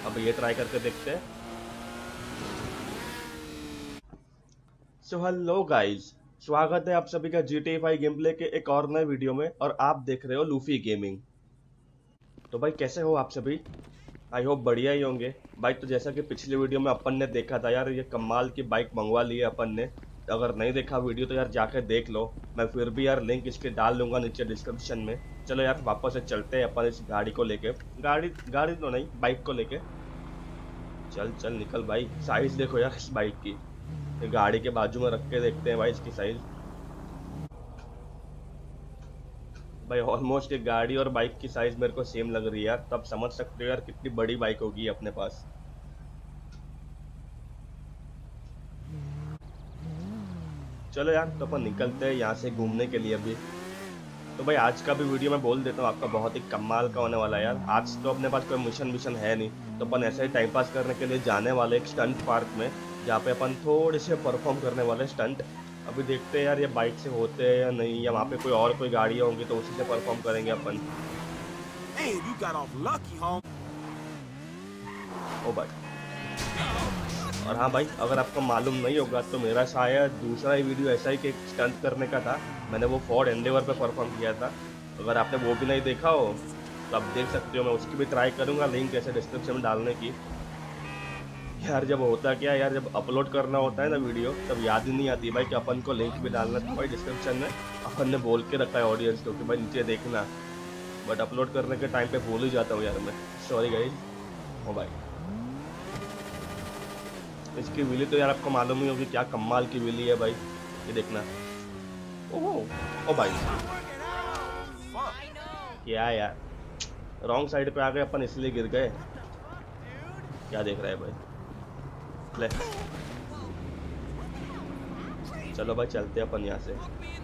अब ये ट्राई करके देखते हैं। सो हेलो गाइस, स्वागत है आप सभी का GTA 5 गेम प्ले के एक और नए वीडियो में, और आप देख रहे हो लूफी गेमिंग। तो भाई कैसे हो आप सभी? आई होप बढ़िया ही होंगे भाई। तो जैसा कि पिछले वीडियो में अपन ने देखा था यार, ये कमाल की बाइक मंगवा ली है अपन ने। अगर नहीं देखा वीडियो तो यार जाकर देख लो। मैं फिर भी यार लिंक इसके डाल दूंगा नीचे डिस्क्रिप्शन में। चलो यार वापस से चलते हैं अपन इस गाड़ी को लेके। गाड़ी गाड़ी तो नहीं, बाइक को लेके। चल चल निकल भाई, साइज देखो यार इस बाइक की। ये गाड़ी के बाजू में रख के देखते हैं भाई इसकी साइज। भाई ऑलमोस्ट ये गाड़ी और बाइक की साइज मेरे को सेम लग रही है यार, तब समझ सकते हो यार कितनी बड़ी बाइक होगी अपने पास। चलो यार, तो अपन निकलते हैं यहाँ से घूमने के लिए अभी। तो भाई आज का भी वीडियो मैं बोल देता हूँ आपका बहुत ही कमाल का होने वाला है यार। आज तो अपने पास कोई मिशन मिशन है नहीं, तो अपन ऐसे ही टाइम पास करने के लिए जाने वाले एक स्टंट पार्क में, जहाँ पे अपन थोड़े से परफॉर्म करने वाले स्टंट। अभी देखते हैं यार ये बाइक से होते हैं या नहीं, या वहाँ पे कोई और कोई गाड़ियाँ होंगी तो उसी से परफॉर्म करेंगे अपन। ओ भाई, और हाँ भाई, अगर आपको मालूम नहीं होगा तो मेरा शायद दूसरा ही वीडियो ऐसा ही कि स्टंट करने का था। मैंने वो फोर्ड एंडेवर पे परफॉर्म किया था। अगर आपने वो भी नहीं देखा हो तो आप देख सकते हो, मैं उसकी भी ट्राई करूंगा, लिंक ऐसे डिस्क्रिप्शन में डालने की। यार जब होता क्या है यार, जब अपलोड करना होता है ना वीडियो, तब याद ही नहीं आती भाई कि अपन को लिंक भी डालना था भाई डिस्क्रिप्शन में। अपन ने बोल के रखा है ऑडियंस को कि भाई नीचे देखना, बट अपलोड करने के टाइम पे भूल ही जाता हूँ यार मैं। Sorry guys. ओ भाई, इसकी विली तो यार आपको मालूम ही होगी, क्या कमाल की विली है भाई। ये देखना। ओह ओ भाई, क्या यार, रॉन्ग साइड पे आ गए अपन, इसलिए गिर गए। क्या देख रहा है भाई? ले, चलो भाई चलते हैं अपन यहाँ से।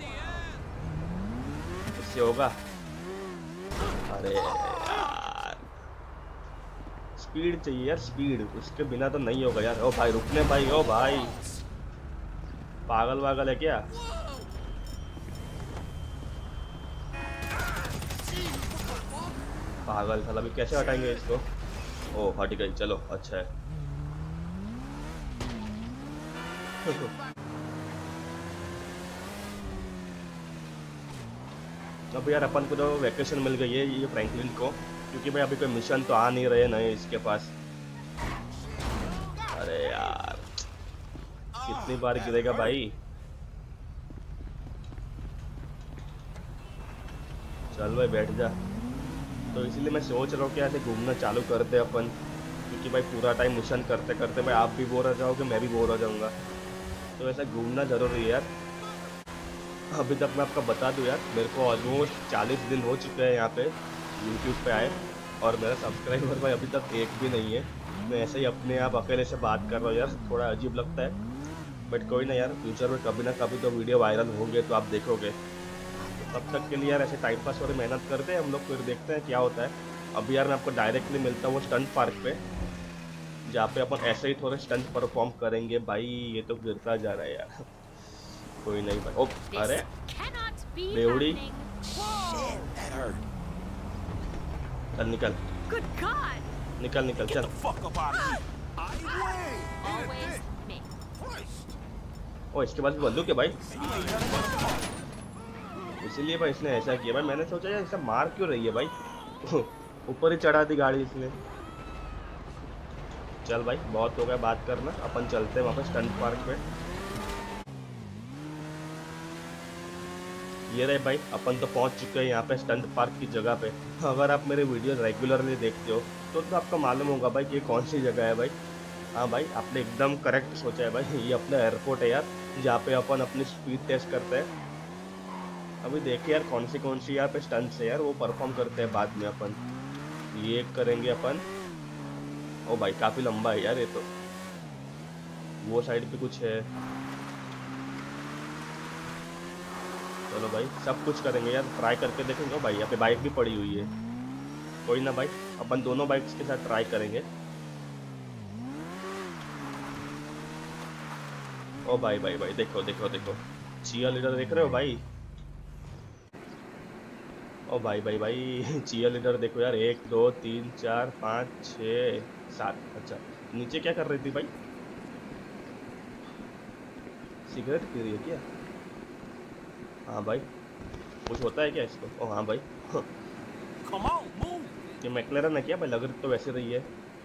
इससे होगा? अरे यार, स्पीड चाहिए यार, स्पीड, उसके बिना तो नहीं होगा यार। ओ भाई रुकने भाई, ओ भाई पागल वागल है क्या? पागल साला, अभी कैसे हटाएंगे इसको? ओ हट गई, चलो अच्छा है। अब यार अपन को तो वैकेशन मिल गई है ये फ्रैंकलिन को, क्योंकि भाई अभी कोई मिशन तो आ नहीं रहे नए इसके पास। अरे यार, कितनी बार गिरेगा भाई? चल भाई बैठ जा। तो इसलिए मैं सोच रहा हूँ कि ऐसे घूमना चालू करते अपन, क्योंकि भाई पूरा टाइम मिशन करते करते भाई आप भी बोर हो जाओगे, मैं भी बोर हो जाऊंगा। तो ऐसा घूमना जरूरी है यार। अभी तक मैं आपको बता दूं यार, मेरे को ऑलमोस्ट 40 दिन हो चुके हैं यहाँ पे यूट्यूब पे आए, और मेरा सब्सक्राइबर भाई अभी तक एक भी नहीं है। मैं ऐसे ही अपने आप अकेले से बात कर रहा हूँ यार, थोड़ा अजीब लगता है। बट कोई ना यार, फ्यूचर में कभी ना कभी तो वीडियो वायरल होंगे तो आप देखोगे। तो तब तक के लिए यार ऐसे टाइम पास और मेहनत करते हैं हम लोग, फिर देखते हैं क्या होता है। अभी यार मैं आपको डायरेक्टली मिलता हूँ वो स्टंट पार्क पे, जहाँ पे अपन ऐसे ही थोड़े स्टंट परफॉर्म करेंगे। भाई ये तो गिरता जा रहा है यार। कोई नहीं भाई। ओ अरे बेवड़ी, चल निकल, निकल निकल चल। ओ इसके बाद भी बंदूक है भाई, इसीलिए भाई इसने ऐसा किया भाई। मैंने सोचा यार ऐसा मार क्यों रही है भाई। ऊपर ही चढ़ा दी गाड़ी इसने। चल भाई बहुत हो गया बात करना, अपन चलते हैं वापस स्टंट पार्क पे। ये रहे भाई, अपन तो पहुंच चुके हैं यहाँ पे स्टंट पार्क की जगह पे। अगर आप मेरे वीडियो रेगुलरली देखते हो तो आपको मालूम होगा भाई कि ये कौन सी जगह है भाई। हाँ भाई, आपने एकदम करेक्ट सोचा है भाई, ये अपना एयरपोर्ट है यार, जहाँ पे अपन अपनी स्पीड टेस्ट करते हैं। अभी देखिए यार कौन सी यहाँ पे स्टंट्स है यार, वो परफॉर्म करते हैं बाद में अपन। ये करेंगे अपन। ओ भाई काफी लंबा है यार ये तो। वो साइड पे कुछ है। चलो भाई सब कुछ करेंगे यार, ट्राई करके देखेंगे। ओ भाई यहाँ पे बाइक भी पड़ी हुई है। कोई ना भाई, अपन दोनों बाइक्स के साथ ट्राई करेंगे। ओ भाई भाई भाई देखो देखो देखो, चियर लीडर देख रहे हो भाई? ओ भाई भाई भाई चीयर लीडर देखो यार, 1 2 3 4 5 6 7। अच्छा, नीचे क्या कर रही थी भाई? सिगरेट पी रही है क्या? हाँ भाई, कुछ होता है क्या इसको? ओ हाँ भाई Come on, move. ये मैकलेरन है क्या भाई? लग तो वैसे रही है।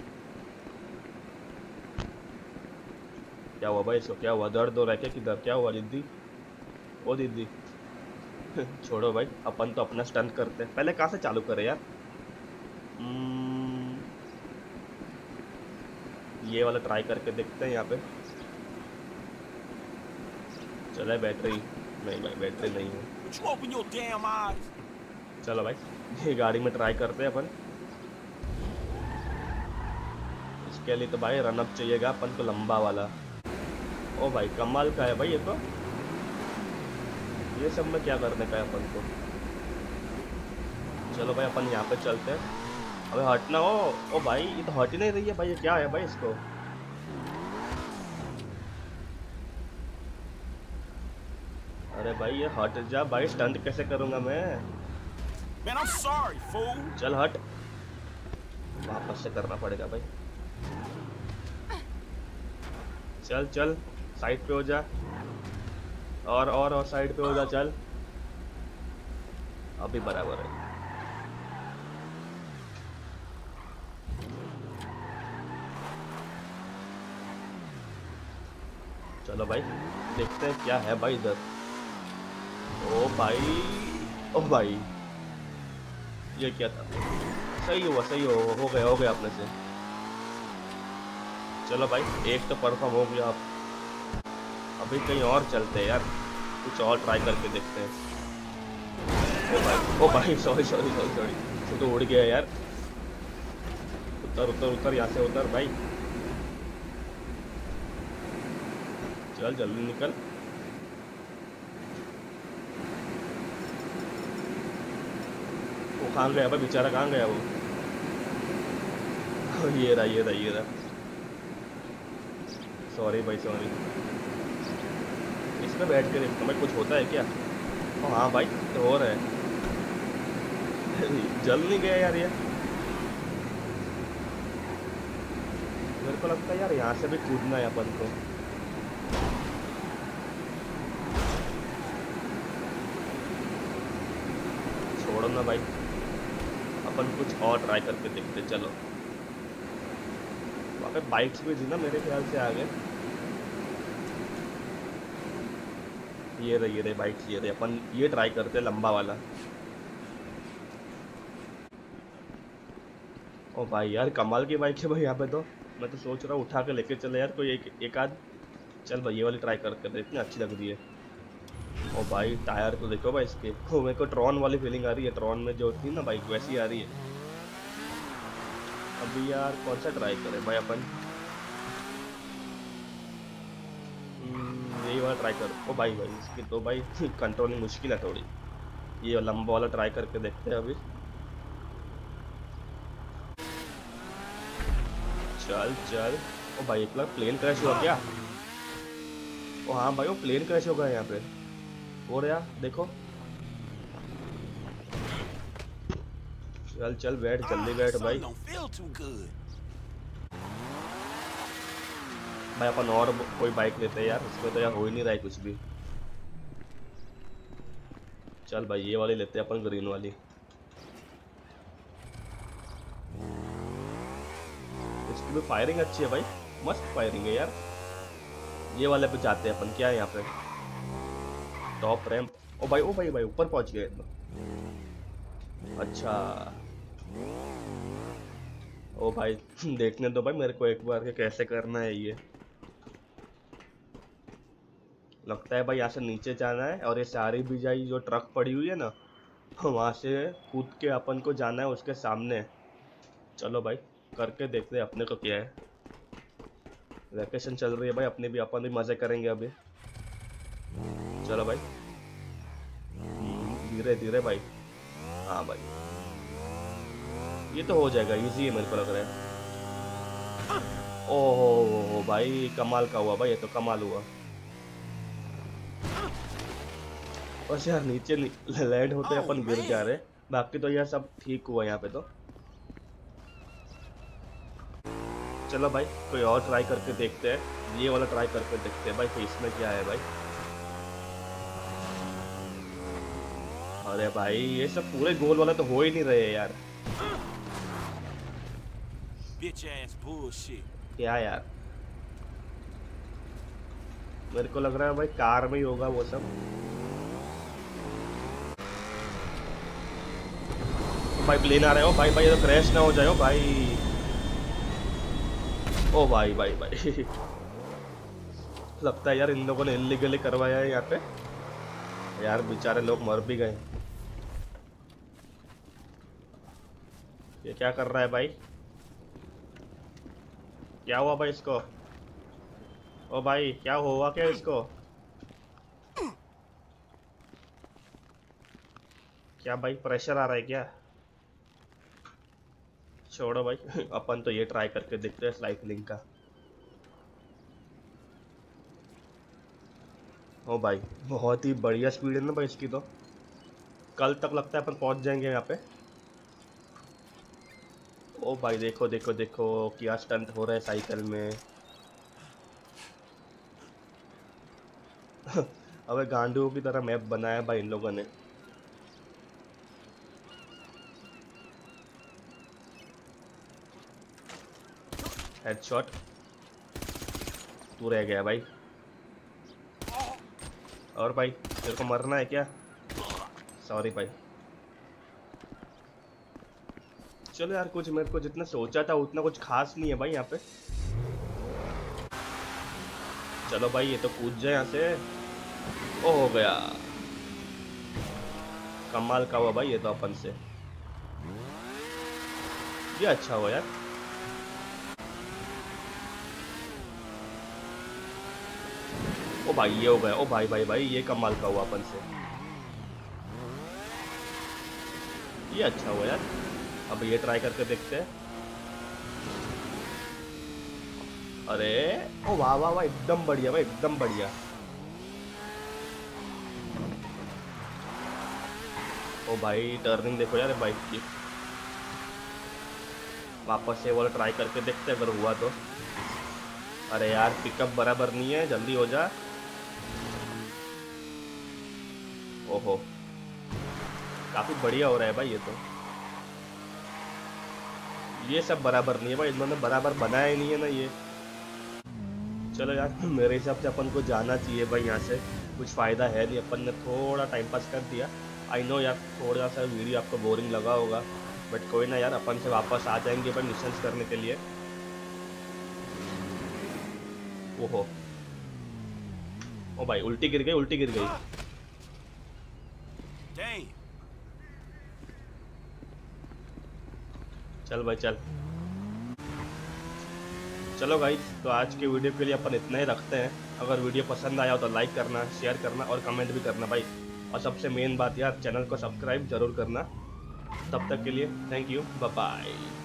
क्या हुआ भाई इसको? क्या हुआ? दर्द हो रहा है क्या? किधर? क्या हुआ दीदी? ओ दीदी छोड़ो भाई, अपन तो अपना स्टंट करते हैं। पहले कहाँ से चालू करें यार? हम्म, ये वाला ट्राई करके देखते हैं यहाँ पे। चले बैटरी। नहीं भाई, बैटरी नहीं है। Would you open your damn eyes? चलो भाई, ये गाड़ी में ट्राई करते हैं अपन। इसके लिए तो भाई रनअप चाहिएगा अपन को, लंबा वाला। ओ भाई कमाल का है भाई ये तो। ये सब में क्या करने का है अपन को? चलो भाई अपन यहाँ पे चलते हैं। अबे हटना हो। ओ भाई ये तो हट ही नहीं रही है भाई, ये क्या है भाई इसको? अरे भाई ये हट जा भाई, स्टंट कैसे करूंगा मैं? Man, I'm sorry, fool. चल हट। वापस से करना पड़ेगा भाई। चल चल, साइड पे हो जा। और साइड पे हो जा, चल। अभी बराबर है। चलो भाई, देखते हैं क्या है भाई इधर। ओ भाई, ओ भाई, ये क्या था? सही हुआ, सही हो गया अपने से। चलो भाई, एक तो परफॉर्म हो गया। आप अभी कहीं और चलते हैं यार, कुछ और ट्राई करके देखते हैं। ओ भाई सॉरी सॉरी सॉरी सॉरी, वो तो उड़ गया यार। उतर उतर उतर, यहाँ से उतर भाई। चल जल्दी निकल। वो कहाँ गया भाई बेचारा? कहाँ गया वो? ये रहा ये रहा ये रहा। सॉरी भाई सॉरी। इसमें बैठ के देखता मैं, कुछ होता है क्या? ओ हाँ भाई, तो हो रहा है। जल नहीं गया यार ये। मेरे को लगता है यार यहाँ से भी कूदना है अपन को। छोड़ो ना भाई, अपन कुछ और ट्राई करके देखते। चलो, वहाँ पे बाइक्स भी थी ना मेरे ख्याल से आगे। ये रही बाइक्स, ये रही। अपन ये ट्राई करते लंबा वाला। ओ भाई यार कमाल की बाइक है भाई यहाँ पे तो। मैं तो सोच रहा हूँ उठा के लेके चले यार कोई एक आध। चल भाई ये वाली ट्राई करते थे, इतनी अच्छी लग रही है। ओ भाई टायर तो देखो भाई इसके। ओ मेरे को ट्रॉन वाली फीलिंग आ रही है, ट्रॉन में जो थी ना बाइक वैसी आ रही है। अभी यार कौन सा ट्राई करें भाई अपन? यही वाला ट्राई कर। ओ भाई भाई इसकी तो भाई कंट्रोलिंग मुश्किल है थोड़ी। ये लंबा वाला ट्राई करके देखते हैं अभी। चल चल। ओ भाई एक बार प्लेन क्रैश हुआ क्या? ओ हाँ भाई, वो प्लेन क्रैश हो गया यहाँ पे। हो रहा देखो। चल चल बैठ, जल्दी बैठ भाई। Something don't feel too good. भाई अपन और कोई बाइक लेते हैं यार, इसमें तो यार हो ही नहीं रहा है कुछ भी। चल भाई ये वाली लेते हैं अपन, ग्रीन वाली। इसकी भी फायरिंग अच्छी है भाई, मस्त फायरिंग है यार। ये वाले पे जाते हैं अपन। क्या है यहाँ पे? Top ramp. ओ भाई ओ भाई भाई, ऊपर पहुंच गए तो। अच्छा। ओ भाई देखने दो भाई मेरे को एक बार के कैसे करना है ये। लगता है भाई यहाँ से नीचे जाना है, और ये सारी बिजाई जो ट्रक पड़ी हुई है ना, वहां से कूद के अपन को जाना है उसके सामने। चलो भाई, करके देखते हैं अपने को क्या है। वैकेशन चल रही है भाई अपनी भी, अपन भी मजे करेंगे अभी। चलो भाई, धीरे धीरे भाई। हाँ भाई, ये तो हो जाएगा, इजी है मेरे को लग रहा है। ओहो भाई कमाल का हुआ भाई, ये तो कमाल हुआ। बस यार नीचे लैंड होते Oh अपन गिर जा man, रहे। बाकी तो यार सब ठीक हुआ यहाँ पे तो। चलो भाई कोई और ट्राई करके देखते हैं, ये वाला ट्राई करके देखते हैं भाई कि इसमें क्या है भाई। अरे भाई ये सब पूरे गोल वाला तो हो ही नहीं रहे यार। Bitch ass bullshit. क्या यार, मेरे को लग रहा है भाई कार में ही होगा वो सब। भाई प्लेन आ रहे हो भाई, भाई ये तो क्रैश ना हो जाए हो भाई। ओ भाई भाई भाई लगता है यार इन लोगों ने इल्लीगली करवाया है यहाँ पे यार, बेचारे लोग मर भी गए। ये क्या कर रहा है भाई, क्या हुआ भाई इसको? ओ भाई क्या हुआ क्या इसको? क्या भाई प्रेशर आ रहा है क्या? छोड़ो भाई अपन तो ये ट्राई करके देखते हैं साइकिलिंग का। ओ भाई बहुत ही बढ़िया स्पीड है ना भाई इसकी तो। कल तक लगता है अपन पहुंच जाएंगे यहाँ पे। ओ भाई देखो देखो देखो क्या स्टंट हो रहा है साइकिल में अबे गांडुओं की तरह मैप बनाया भाई इन लोगों ने। हेडशॉट, तू रह गया भाई। और भाई तेरे को मरना है क्या? सॉरी भाई। चलो यार कुछ मेरे को जितना सोचा था उतना कुछ खास नहीं है भाई यहाँ पे। चलो भाई ये तो कूद जाए यहाँ से। ओ हो गया, कमाल का हुआ भाई ये तो अपन से। ये अच्छा हुआ यार। ओ भाई ये हो गया, ओ भाई भाई भाई ये कमाल का हुआ अपन से। ये अच्छा हुआ यार, अब ये ट्राई करके देखते हैं। अरे ओ वाह वाह वाह एकदम बढ़िया भाई एकदम बढ़िया। ओ भाई टर्निंग देखो यार बाइक की। वापस से वाला ट्राई करके देखते हैं अगर हुआ तो। अरे यार पिकअप बराबर नहीं है, जल्दी हो जा। ओहो काफी बढ़िया हो रहा है भाई ये तो। ये सब बराबर नहीं है भाई, इन्होंने बराबर बनाया ही नहीं है ना ये। चलो यार मेरे हिसाब से अपन को जाना चाहिए भाई यहाँ से, कुछ फ़ायदा है नहीं, अपन ने थोड़ा टाइम पास कर दिया। आई नो यार थोड़ा सा वीडियो आपको बोरिंग लगा होगा, बट कोई ना यार अपन से वापस आ जाएंगे अपन मिशंस करने के लिए। ओहो ओ भाई उल्टी गिर गई, उल्टी गिर गई। Damn. चल भाई चल। चलो भाई तो आज के वीडियो के लिए अपन इतना ही रखते हैं। अगर वीडियो पसंद आया हो तो लाइक करना, शेयर करना और कमेंट भी करना भाई। और सबसे मेन बात यार चैनल को सब्सक्राइब जरूर करना। तब तक के लिए थैंक यू, बाय बाय।